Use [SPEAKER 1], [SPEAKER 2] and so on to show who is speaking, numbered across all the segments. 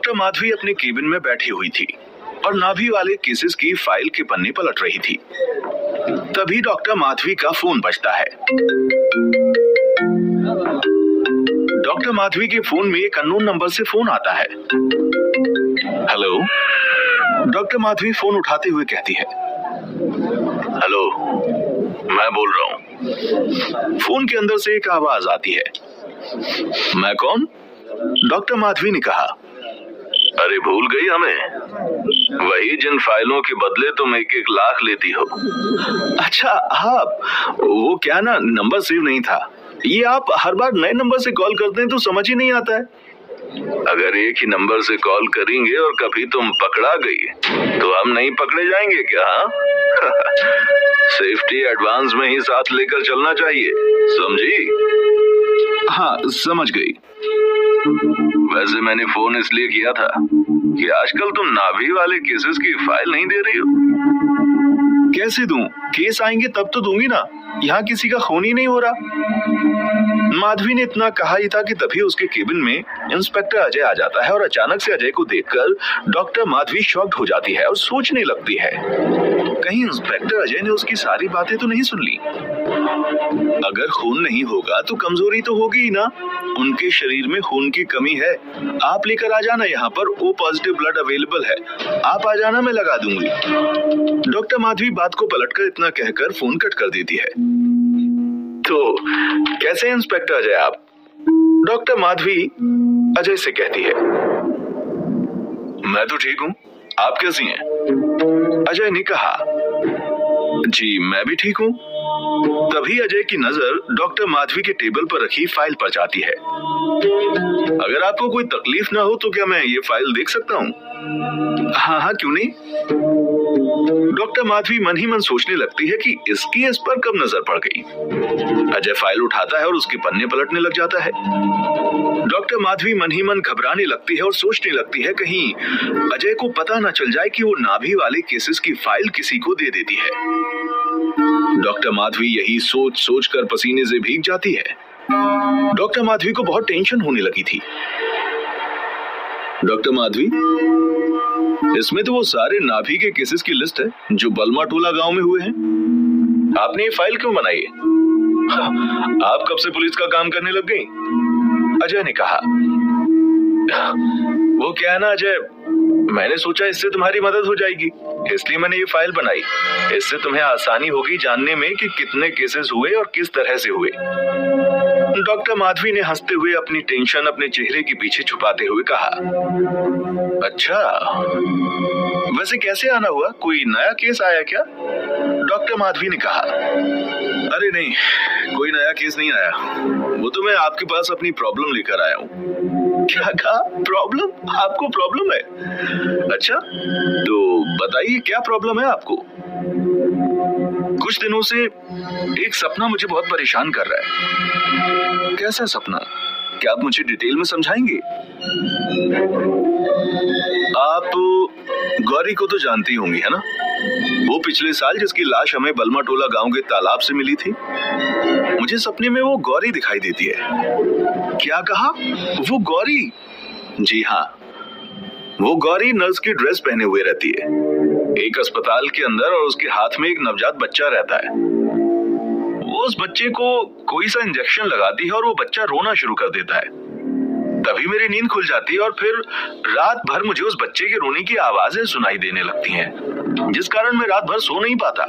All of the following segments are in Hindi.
[SPEAKER 1] डॉक्टर माधवी अपने केबिन में बैठी हुई थी और नाभि वाले केसेस की फाइल के पन्ने पलट रही थी। तभी डॉक्टर माधवी का फोन बजता है। डॉक्टर माधवी के फोन में एक अननोन नंबर से फोन आता है। हेलो। डॉक्टर माधवी फोन उठाते हुए कहती है, हेलो, मैं बोल रहा हूँ। फोन के अंदर से एक आवाज आती है। मैं कौन? डॉक्टर माधवी ने कहा। अरे भूल गई हमें? वही जिन फाइलों के बदले तुम 1-1 लाख लेती हो। अच्छा आप, वो क्या ना, नंबर सेव नहीं था। ये आप हर बार नए नंबर से कॉल करते हैं तो समझ ही नहीं आता है। अगर एक ही नंबर से कॉल करेंगे और कभी तुम पकड़ा गई तो हम नहीं पकड़े जाएंगे क्या? हाँ? सेफ्टी एडवांस में ही साथ लेकर चलना चाहिए, समझी? हाँ समझ गई। वैसे मैंने फोन इसलिए किया था कि आजकल तुम नाभि वाले केसेस की फाइल नहीं दे रही हो। कैसे दूं? केस आएंगे तब तो दूंगी ना, यहाँ किसी का खून ही नहीं हो रहा। माधवी ने इतना कहा ही था कि तभी उसके केबिन में इंस्पेक्टर अजय आ जाता है और अचानक से अजय को देखकर डॉक्टर माधवी शॉक्ड हो जाती है और सोचने लगती है, कहीं इंस्पेक्टर अजय ने उसकी सारी बातें तो नहीं सुन ली। अगर खून नहीं होगा तो कमजोरी तो होगी ही ना। उनके शरीर में खून की कमी है। आप लेकर आ जाना, यहाँ पर O पॉजिटिव ब्लड अवेलेबल है। आप आ जाना, मैं लगा दूंगी। डॉक्टर माधवी बात को पलटकर इतना कहकर फोन कट कर देती है। तो कैसे इंस्पेक्टर अजय आप? डॉक्टर माधवी अजय से कहती है। मैं तो ठीक हूँ, आप कैसी हैं? अजय ने कहा। जी मैं भी ठीक हूँ। तभी अजय की नजर डॉक्टर माधवी के टेबल पर रखी फाइल पर जाती है। अगर आपको कोई तकलीफ ना हो तो क्या मैं ये फाइल देख सकता हूँ? हाँ हाँ क्यों नहीं। डॉक्टर माधवी मन ही मन सोचने लगती है कि इसकी इस पर कब नजर पड़ गई। अजय फाइल उठाता है और उसके पन्ने पलटने लग जाता है। डॉक्टर माधवी मन ही मन घबराने लगती है और सोचने लगती है कहीं अजय को पता ना चल जाए कि वो नाभि वाले केसेस की फाइल किसी को दे देती है। डॉक्टर माधवी यही सोच सोच कर पसीने से भीग जाती है। डॉक्टर माधवी को बहुत टेंशन होने लगी थी। डॉक्टर माधवी, इसमें तो वो सारे नाभि के केसेस की लिस्ट है जो बलमा टोला गांव में हुए हैं। आपने ये फाइल क्यों बनाई है? आप कब से पुलिस का काम करने लग गई? अजय ने कहा। वो क्या है ना अजय, मैंने सोचा इससे तुम्हारी मदद हो जाएगी, इसलिए मैंने ये फाइल बनाई। इससे तुम्हें आसानी होगी जानने में कि कितने केसेस हुए और किस तरह से हुए। डॉक्टर माधवी ने हंसते हुए अपनी टेंशन अपने चेहरे के पीछे छुपाते हुए कहा। अच्छा, वैसे कैसे आना हुआ? कोई नया केस आया क्या? डॉक्टर माधवी ने कहा। अरे नहीं, कोई नया केस नहीं आया। वो तो मैं आपके पास अपनी प्रॉब्लम लेकर आया हूँ। क्या कहा? प्रॉब्लम? आपको प्रॉब्लम है? अच्छा, तो बताइए क्या प्रॉब्लम है आपको? कुछ दिनों से एक सपना मुझे बहुत परेशान कर रहा है। कैसा सपना? क्या आप मुझे डिटेल में समझाएंगे? आप गौरी को तो जानती होंगी है ना, वो पिछले साल जिसकी लाश हमें बलमा टोला गांव के तालाब से मिली थी। मुझे सपने में वो गौरी दिखाई देती है। क्या कहा? वो गौरी? जी हाँ, वो गौरी नर्स की ड्रेस पहने हुए रहती है, एक अस्पताल के अंदर, और उसके हाथ में एक नवजात बच्चा रहता है। वो उस बच्चे को कोई सा इंजेक्शन लगाती है और वो बच्चा रोना शुरू कर देता है। तभी मेरी नींद खुल जाती है और फिर रात भर मुझे उस बच्चे के रोने की आवाजें सुनाई देने लगती हैं, जिस कारण मैं रात भर सो नहीं पाता।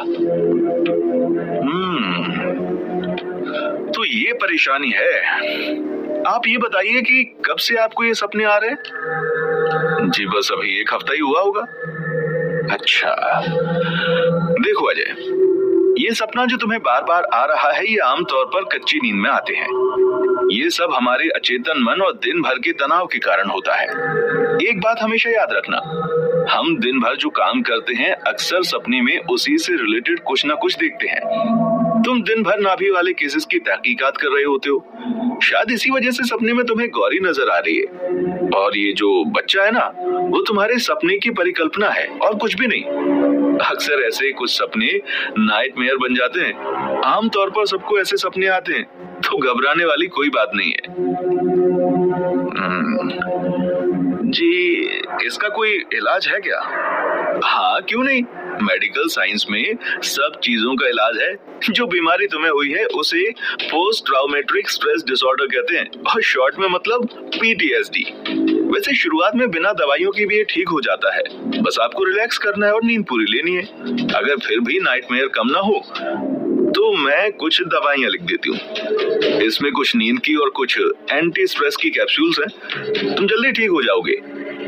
[SPEAKER 1] तो ये परेशानी है। आप ये बताइए कि कब से आपको ये सपने आ रहे हैं? जी बस अभी 1 हफ्ता ही हुआ होगा। अच्छा, देखो अजय, ये सपना जो तुम्हें बार बार आ रहा है ये आमतौर पर कच्ची नींद में आते हैं। ये सब हमारे अचेतन मन और दिन भर के तनाव के कारण होता है। एक बात हमेशा याद रखना, हम दिन भर जो काम करते हैं अक्सर सपने में उसी से रिलेटेड कुछ ना कुछ देखते हैं। तुम दिन भर नाभि वाले केसेस की तहकीकात कर रहे होते हो, शायद इसी वजह से सपने में तुम्हें गौरी नजर आ रही है। और ये जो बच्चा है ना, वो तुम्हारे सपने की परिकल्पना है और कुछ भी नहीं। अक्सर ऐसे कुछ सपने नाइटमेयर बन जाते हैं। आमतौर पर सबको ऐसे सपने आते हैं, तो घबराने वाली कोई बात नहीं है। जी, इसका कोई इलाज है क्या? हाँ, क्यों नहीं। मेडिकल साइंस में सब चीजों का इलाज है। जो बीमारी तुम्हें हुई है उसे पोस्ट ट्रॉमेटिक स्ट्रेस डिसऑर्डर कहते हैं, और शॉर्ट में मतलब PTSD। वैसे शुरुआत में बिना दवाइयों के भी ये ठीक हो जाता है। बस आपको रिलैक्स करना है और नींद पूरी लेनी है। अगर फिर भी नाइटमेयर कम ना हो तो मैं कुछ दवाइयां लिख देती हूँ। इसमें कुछ नींद की और कुछ एंटी स्ट्रेस की कैप्सूल्स हैं। तुम जल्दी ठीक हो जाओगे।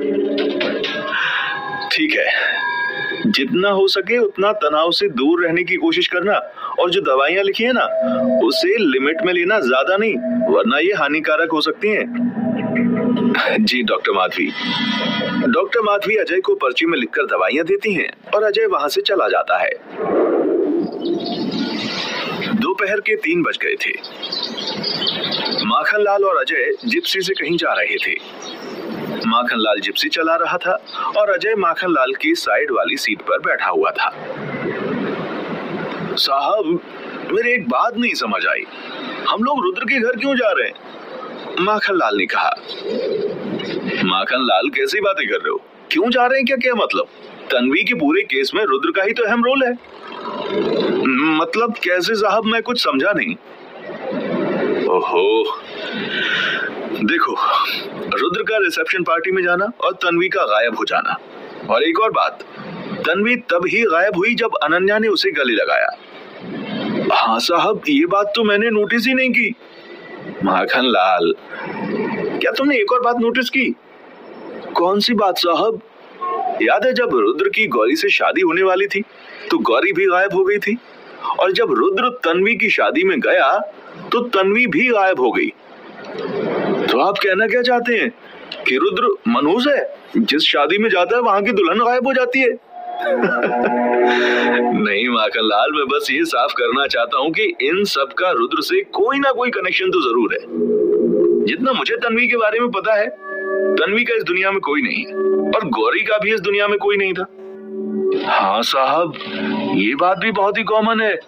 [SPEAKER 1] ठीक है, जितना हो सके उतना तनाव से दूर रहने की कोशिश करना, और जो दवाइयां लिखी है ना उसे लिमिट में लेना, ज्यादा नहीं, वरना ये हानिकारक हो सकती हैं। जी डॉक्टर माधवी। डॉक्टर माधवी अजय को पर्ची में लिखकर दवाइयां देती हैं और अजय वहां से चला जाता है। दोपहर के 3 बज गए थे। माखनलाल और अजय जिप्सी से कहीं जा रहे थे। माखनलाल जिप्सी चला रहा था और अजय माखनलाल की साइड वाली सीट पर बैठा हुआ था। साहब, मेरे एक बात नहीं समझ आई, हम लोग रुद्र के घर क्यों जा रहे हैं? माखनलाल ने कहा। माखनलाल, कैसी बातें कर रहे हो? क्यों जा रहे हैं? क्या मतलब? तन्वी के पूरे केस में रुद्र का ही तो अहम रोल है। मतलब कैसे साहब, मैं कुछ समझा नहीं। ओहो, देखो, रुद्र का रिसेप्शन पार्टी में जाना और तन्वी का गायब हो जाना, और एक और बात, तन्वी तब ही गायब हुई जब अनन्या ने उसे गले लगाया। हाँ साहब, ये बात तो मैंने नोटिस ही नहीं की। माखनलाल, क्या तुमने एक और बात नोटिस की? कौन सी बात साहब? याद है जब रुद्र की गौरी से शादी होने वाली थी तो गौरी भी गायब हो गई थी, और जब रुद्र तन्वी की शादी में गया तो तन्वी भी गायब हो गई। तो आप कहना क्या चाहते हैं कि रुद्र मनहूस है, जिस शादी में जाता है वहां की दुल्हन गायब हो जाती है? नहीं माखनलाल, मैं बस ये साफ करना चाहता हूँ कि इन सब का रुद्र से कोई ना कोई कनेक्शन तो जरूर है। जितना मुझे तन्वी के बारे में पता है, तन्वी का इस दुनिया में कोई नहीं है, और गौरी का भी इस दुनिया में कोई नहीं था। हाँ साहब, ये बात भी बहुत ही कॉमन है।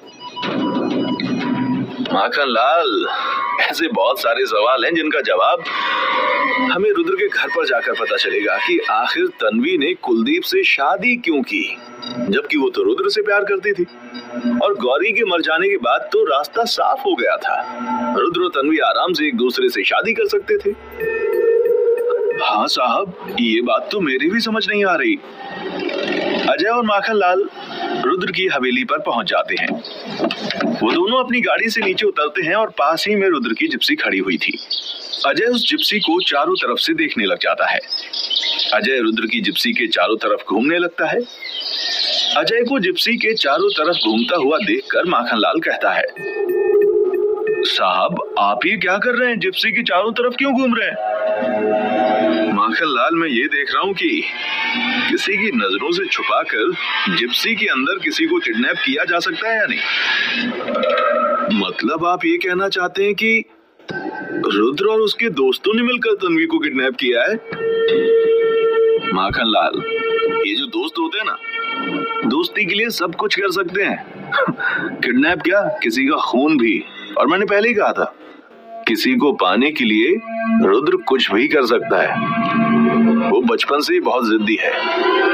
[SPEAKER 1] माखनलाल, ऐसे बहुत सारे सवाल हैं जिनका जवाब हमें रुद्र के घर पर जाकर पता चलेगा कि आखिर तन्वी ने कुलदीप से शादी क्यों की, जबकि वो तो रुद्र से प्यार करती थी। और गौरी के मर जाने के बाद तो रास्ता साफ हो गया था, रुद्र और तन्वी आराम से एक दूसरे से शादी कर सकते थे। हाँ साहब, ये बात तो मेरी भी समझ नहीं आ रही। अजय और माखनलाल रुद्र की हवेली पर पहुंच जाते हैं। वो दोनों अपनी गाड़ी से नीचे उतरते हैं और पास ही में रुद्र की जिप्सी खड़ी हुई थी। अजय उस जिप्सी को चारों तरफ से देखने लग जाता है। अजय रुद्र की जिप्सी के चारों तरफ घूमने लगता है। अजय को जिप्सी के चारों तरफ घूमता हुआ देखकर माखनलाल कहता है, साहब आप ये क्या कर रहे हैं? जिप्सी के चारों तरफ क्यों घूम रहे हैं? माखनलाल, मैं ये देख रहा हूँ कि किसी की नजरों से छुपाकर जिप्सी के अंदर किसी को किडनैप किया जा सकता है या नहीं? मतलब आप ये कहना चाहते हैं कि रुद्र और उसके दोस्तों ने मिलकर तन्वी को किडनैप किया है? माखनलाल, ये जो दोस्त होते हैं ना, दोस्ती के लिए सब कुछ कर सकते हैं। किडनैप क्या, किसी का खून भी। और मैंने पहले ही कहा था, किसी को पाने के लिए रुद्र कुछ भी कर सकता है। वो बचपन से ही बहुत जिद्दी है।